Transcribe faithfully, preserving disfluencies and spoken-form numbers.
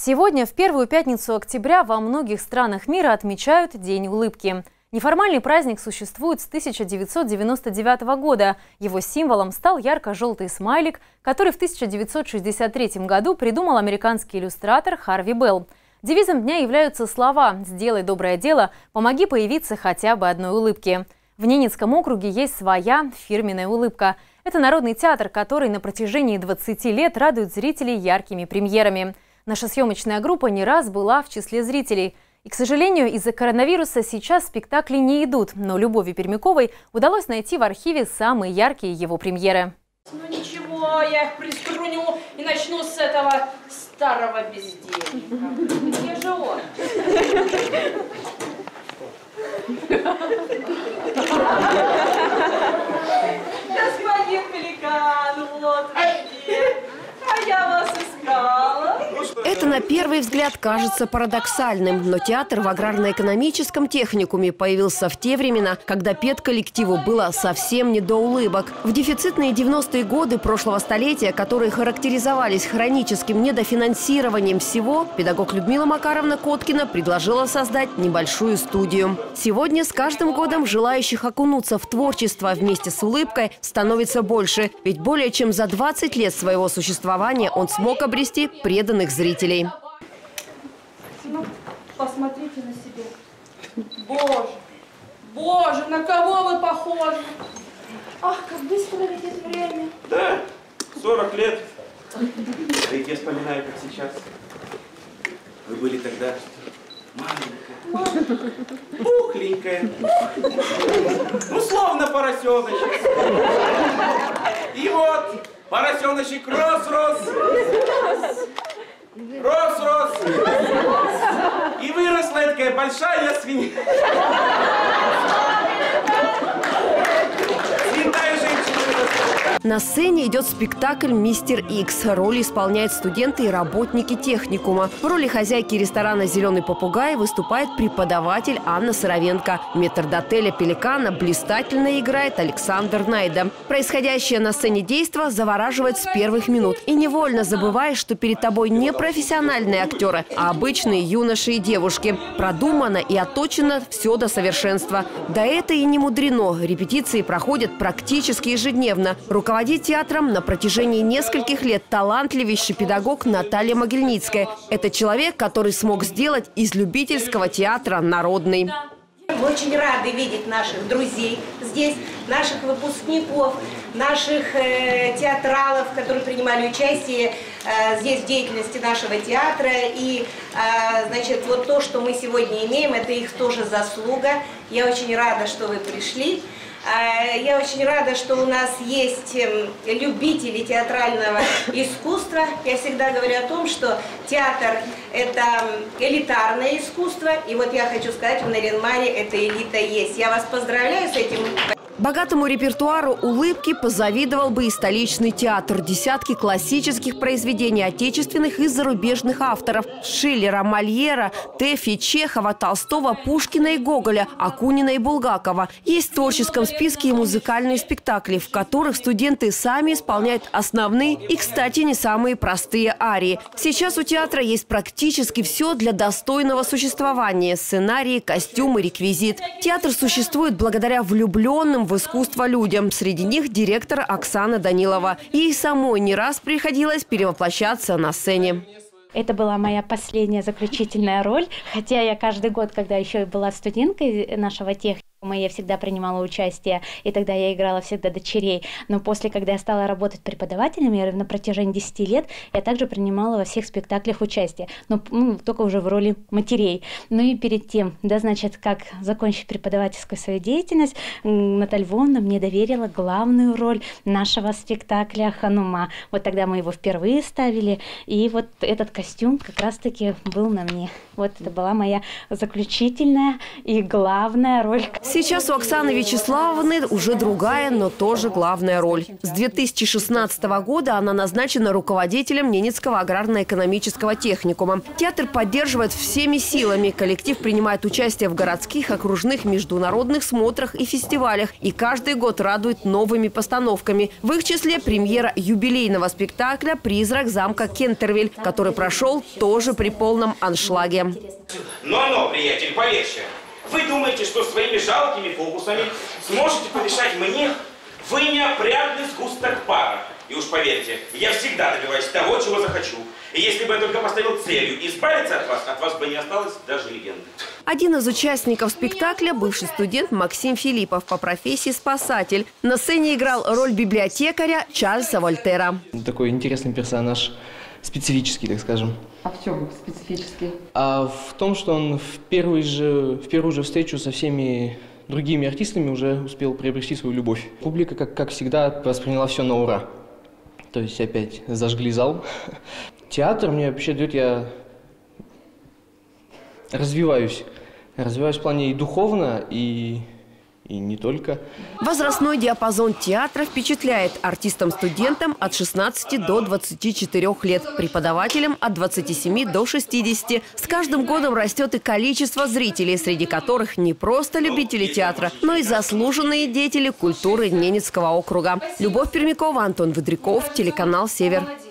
Сегодня, в первую пятницу октября, во многих странах мира отмечают День улыбки. Неформальный праздник существует с тысяча девятьсот девяносто девятого года. Его символом стал ярко-желтый смайлик, который в тысяча девятьсот шестьдесят третьем году придумал американский иллюстратор Харви Белл. Девизом дня являются слова «Сделай доброе дело, помоги появиться хотя бы одной улыбке». В Ненецком округе есть своя фирменная улыбка. Это народный театр, который на протяжении двадцати лет радует зрителей яркими премьерами. Наша съемочная группа не раз была в числе зрителей. И, к сожалению, из-за коронавируса сейчас спектакли не идут, но Любови Пермяковой удалось найти в архиве самые яркие его премьеры. Ну ничего, я их приструню и начну с этого старого бездельника. Где же он? Господин Пеликан, вот где. А я вас искала. Это на первый взгляд кажется парадоксальным, но театр в аграрно-экономическом техникуме появился в те времена, когда педколлективу было совсем не до улыбок. В дефицитные девяностые годы прошлого столетия, которые характеризовались хроническим недофинансированием всего, педагог Людмила Макаровна Коткина предложила создать небольшую студию. Сегодня с каждым годом желающих окунуться в творчество вместе с улыбкой становится больше, ведь более чем за двадцать лет своего существования он смог обрести преданных зрителей. Ну, посмотрите на себя. Боже, боже, на кого вы похожи? Ах, как быстро летит время. Да, сорок лет. Да и я вспоминаю, как сейчас. Вы были тогда маленькая, пухленькая, ну, словно поросеночек. И вот поросеночек рос-рос, рос-рос, и выросла такая большая свинья. Святая женщина. На сцене идет спектакль «Мистер Икс». Роли исполняют студенты и работники техникума. В роли хозяйки ресторана «Зеленый попугай» выступает преподаватель Анна Сыровенко. Метрдотеля Пеликана блистательно играет Александр Найда. Происходящее на сцене действо завораживает с первых минут. И невольно забываешь, что перед тобой не профессиональные актеры, а обычные юноши и девушки. Продумано и отточено все до совершенства. Да это и не мудрено. Репетиции проходят практически ежедневно. Руководит театром на протяжении нескольких лет талантливейший педагог Наталья Могильницкая. Это человек, который смог сделать из любительского театра народный. Мы очень рады видеть наших друзей здесь, наших выпускников, наших э, театралов, которые принимали участие э, здесь в деятельности нашего театра. И э, значит, вот то, что мы сегодня имеем, это их тоже заслуга. Я очень рада, что вы пришли. Я очень рада, что у нас есть любители театрального искусства. Я всегда говорю о том, что театр – это элитарное искусство. И вот я хочу сказать, в Нарьян-Маре эта элита есть. Я вас поздравляю с этим. Богатому репертуару улыбки позавидовал бы и столичный театр. Десятки классических произведений отечественных и зарубежных авторов – Шиллера, Мольера, Тэфи, Чехова, Толстого, Пушкина и Гоголя, Акунина и Булгакова. Есть в творческом списке и музыкальные спектакли, в которых студенты сами исполняют основные и, кстати, не самые простые арии. Сейчас у театра есть практически все для достойного существования – сценарии, костюмы, реквизит. Театр существует благодаря влюбленным в искусство людям. Среди них директор Оксана Данилова. Ей самой не раз приходилось перевоплощаться на сцене. Это была моя последняя заключительная роль. Хотя я каждый год, когда еще была студенткой нашего техникума, я всегда принимала участие, и тогда я играла всегда дочерей. Но после, когда я стала работать преподавателем, я на протяжении десяти лет я также принимала во всех спектаклях участие, но ну, только уже в роли матерей. Ну и перед тем, да, значит, как закончить преподавательскую свою деятельность, Наталья Львовна мне доверила главную роль нашего спектакля «Ханума». Вот тогда мы его впервые ставили, и вот этот костюм как раз-таки был на мне. Вот это была моя заключительная и главная роль. Сейчас у Оксаны Вячеславовны уже другая, но тоже главная роль. С две тысячи шестнадцатого года она назначена руководителем Ненецкого аграрно-экономического техникума. Театр поддерживает всеми силами. Коллектив принимает участие в городских, окружных, международных смотрах и фестивалях. И каждый год радует новыми постановками. В их числе премьера юбилейного спектакля «Призрак замка Кентервиль», который прошел тоже при полном аншлаге. Но-но, приятель, полегче. Вы думаете, что своими жалкими фокусами сможете помешать мне? Вы неопрятный сгусток пара. И уж поверьте, я всегда добиваюсь того, чего захочу. И если бы я только поставил целью избавиться от вас, от вас бы не осталось даже легенды. Один из участников спектакля – бывший студент Максим Филиппов, по профессии спасатель. На сцене играл роль библиотекаря Чарльза Вольтера. Такой интересный персонаж, специфический, так скажем. А в чем специфический? А в том, что он в первую же, в первую же встречу со всеми другими артистами уже успел приобрести свою любовь. Публика, как, как всегда, восприняла все на ура. То есть опять зажгли зал. Театр мне вообще дает, я развиваюсь. Развиваюсь в плане и духовно, и, и не только. Возрастной диапазон театра впечатляет. Артистам-студентам от шестнадцати до двадцати четырёх лет, преподавателям от двадцати семи до шестидесяти. С каждым годом растет и количество зрителей, среди которых не просто любители театра, но и заслуженные деятели культуры Ненецкого округа. Любовь Пермякова, Антон Выдряков, телеканал «Север».